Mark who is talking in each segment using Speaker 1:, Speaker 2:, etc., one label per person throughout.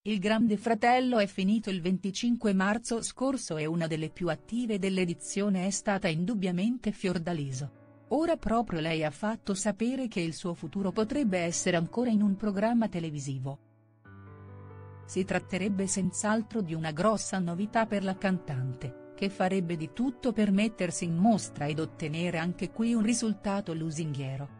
Speaker 1: Il Grande Fratello è finito il 25 marzo scorso e una delle più attive dell'edizione è stata indubbiamente Fiordaliso. Ora proprio lei ha fatto sapere che il suo futuro potrebbe essere ancora in un programma televisivo. Si tratterebbe senz'altro di una grossa novità per la cantante, che farebbe di tutto per mettersi in mostra ed ottenere anche qui un risultato lusinghiero.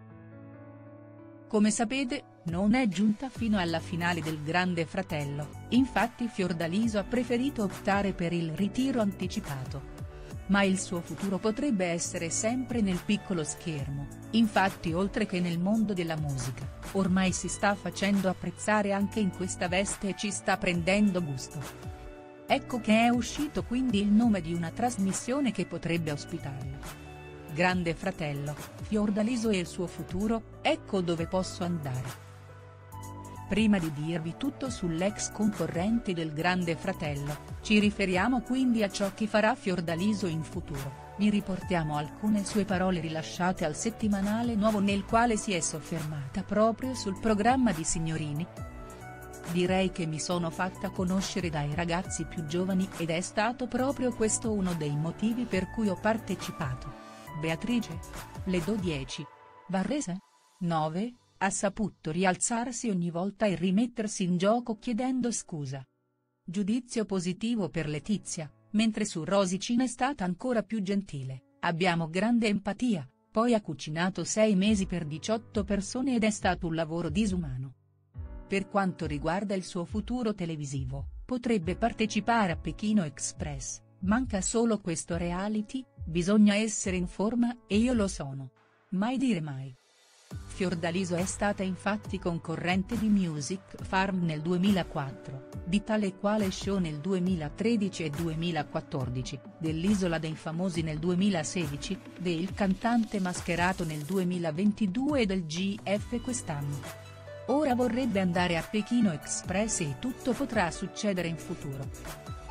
Speaker 1: Come sapete, non è giunta fino alla finale del Grande Fratello, infatti Fiordaliso ha preferito optare per il ritiro anticipato. Ma il suo futuro potrebbe essere sempre nel piccolo schermo, infatti oltre che nel mondo della musica, ormai si sta facendo apprezzare anche in questa veste e ci sta prendendo gusto. Ecco che è uscito quindi il nome di una trasmissione che potrebbe ospitarlo. Grande Fratello, Fiordaliso e il suo futuro, ecco dove posso andare. Prima di dirvi tutto sull'ex concorrente del Grande Fratello, ci riferiamo quindi a ciò che farà Fiordaliso in futuro, vi riportiamo alcune sue parole rilasciate al settimanale Nuovo nel quale si è soffermata proprio sul programma di Signorini. Direi che mi sono fatta conoscere dai ragazzi più giovani ed è stato proprio questo uno dei motivi per cui ho partecipato. Beatrice? Le do 10. Varrese? 9, ha saputo rialzarsi ogni volta e rimettersi in gioco chiedendo scusa. Giudizio positivo per Letizia, mentre su Rosicina è stata ancora più gentile, abbiamo grande empatia, poi ha cucinato 6 mesi per 18 persone ed è stato un lavoro disumano. Per quanto riguarda il suo futuro televisivo, potrebbe partecipare a Pechino Express, manca solo questo reality, bisogna essere in forma e io lo sono. Mai dire mai. Fiordaliso è stata infatti concorrente di Music Farm nel 2004, di tale quale show nel 2013 e 2014, dell'Isola dei Famosi nel 2016, del Cantante Mascherato nel 2022 e del GF quest'anno. Ora vorrebbe andare a Pechino Express e tutto potrà succedere in futuro.